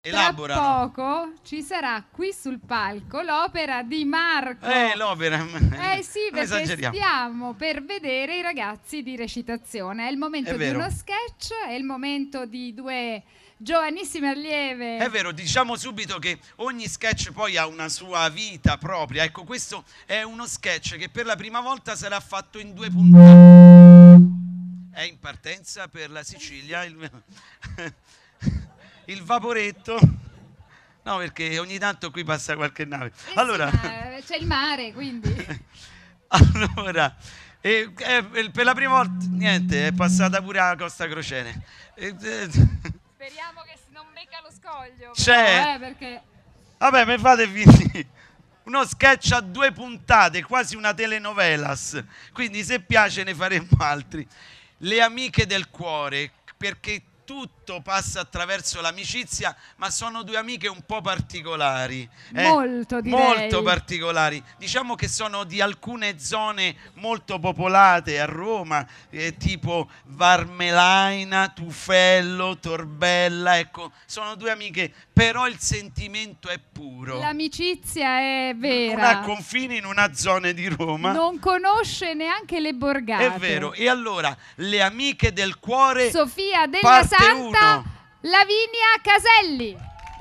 Elaborano. Tra poco ci sarà qui sul palco l'opera di Marco. L'opera. Sì, perché stiamo per vedere i ragazzi di recitazione. È il momento di uno sketch, è il momento di due giovanissime allieve. È vero, diciamo subito che ogni sketch poi ha una sua vita propria. Ecco, questo è uno sketch che per la prima volta sarà fatto in 2 puntate. È in partenza per la Sicilia il vaporetto. No, perché ogni tanto qui passa qualche nave. Allora, c'è il mare, quindi. Allora, per la prima volta, niente, è passata pure la Costa Crociere. Speriamo che non becca lo scoglio. C'è. Perché... Vabbè, mi fate finire. Uno sketch a 2 puntate, quasi una telenovelas. Quindi se piace ne faremo altri. Le amiche del cuore, perché tutto passa attraverso l'amicizia, ma sono 2 amiche un po' particolari. Molto, direi. Molto particolari. Diciamo che sono di alcune zone molto popolate a Roma, tipo Varmelaina, Tufello, Torbella, ecco, sono 2 amiche, però il sentimento è puro. L'amicizia è vera. Non ha confini in una zona di Roma. Non conosce neanche le borgate. È vero. E allora, le amiche del cuore, Sofia della Santa, Lavinia Caselli.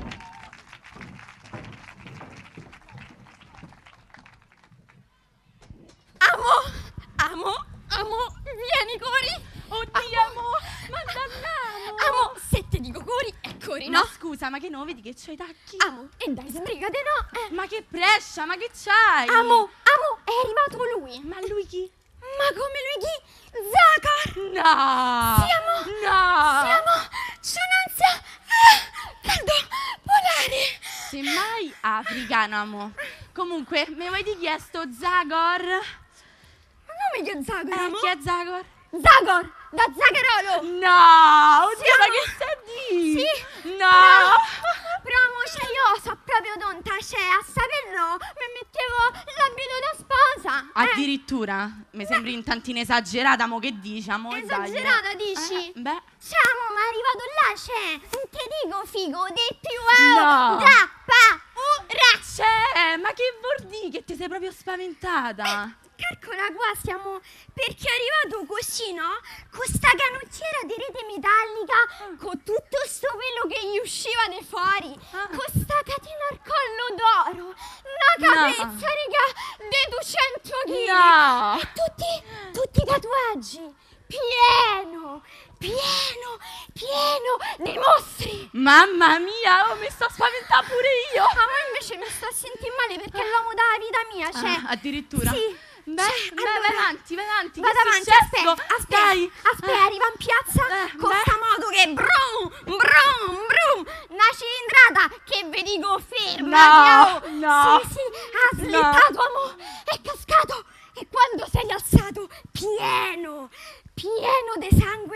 Amo, vieni Cori. Oddio, amo, ma andiamo. Se ti dico Cori, è Cori, no? No, scusa, ma che no, vedi che c'hai i tacchi? Amo, e dai, sbrigate, no? Ma che prescia, ma che c'hai? Amo, è arrivato lui. Ma lui chi? Ma come lui chi? Zagar! No! Siamo! No! C'è un'ansia! Caldo! Polare! Semmai africano, amo. Comunque, mi vuoi di chi è sto Zagor? Ma come che è Zagor, amo? Chi è Zagor? Zagor! Da Zagarolo! No! Oddio, ma che stai di? Sì! No! Però io so proprio tonta, cioè a saperlo mi mettevo l'abito da sposa. Addirittura? Mi sembri un tantino esagerata, mo che diciamo? Esagerata, dici? Beh. Ciao, ma è arrivato là, cioè, non ti dico figo, di più No. da paura. Cioè, ma che vuol dire che ti sei proprio spaventata? Calcola, qua siamo, perché è arrivato così, no? Con sta canottiera di rete metallica, con tutto sto pelo che gli usciva dai fuori, con sta catena al collo d'oro, una caprezza, raga, di 200 kg. No! E tutti i tatuaggi, pieno di mostri. Mamma mia, mi sto spaventando pure io. Ma invece mi sto a sentire male perché è l'uomo della vita mia, cioè. Addirittura? Sì. Beh, allora, vai avanti. Vado avanti, aspetta, arriva in piazza con sta moto che brum, una cilindrata che vi dico ferma. No. Sì, ha slittato, amo, è cascato e quando sei alzato, pieno di sangue,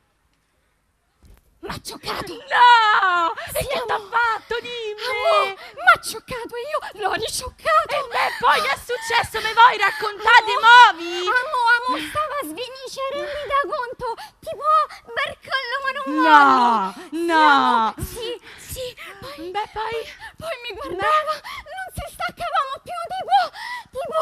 m'ha cioccato. No! Sì, E che t'ha fatto, dimmi? Amo, m'ha cioccato, io l'ho ricioccato. E beh, poi che è successo? Me vuoi raccontare, movi? Amo, stava a svinicere, rendi da conto, tipo barcollo ma non mollo. No! Sì, poi mi guardava, non si staccavamo più, tipo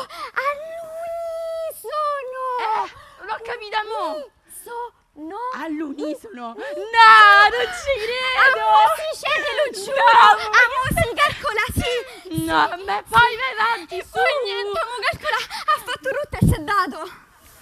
all'unisono. L'ho capita mo. No. All'unisono? No, non ci credo! Amo, sì, c'è, te lo giuro! Amo, si calcola, sì! No, beh, poi vai avanti, E poi niente, amo, calcola, ha fatto rutta e si è dato!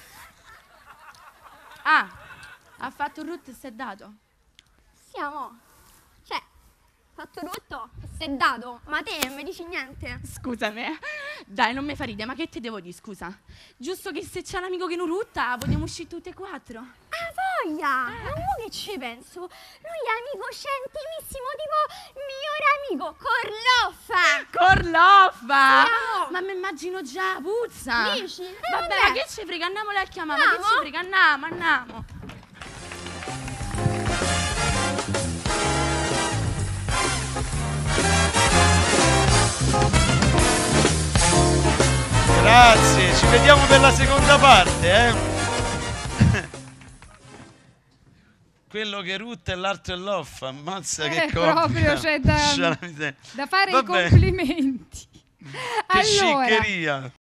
Ah, ha fatto il root e si è dato? Sì, amo, cioè, ha fatto rutto e si è dato, ma te non mi dici niente? Scusami, dai, non mi fa ridere, ma che te devo dire, scusa? Giusto che se c'è un amico che non rutta, vogliamo uscire tutte e 4? Ah, voglia! Ma mo che ci penso? Lui è amico centimissimo, tipo migliore amico, Corloffa! Corloffa! Sì, ma mi immagino già, puzza! Dici? Vabbè, ma che ci frega, andiamola a chiamare, ma che Andiamo? ci frega, andiamo! Grazie, ci vediamo per la seconda parte, quello che rutta e l'altro è l'offa. Ammazza che coppia. Proprio c'è da fare i complimenti. Che sciccheria.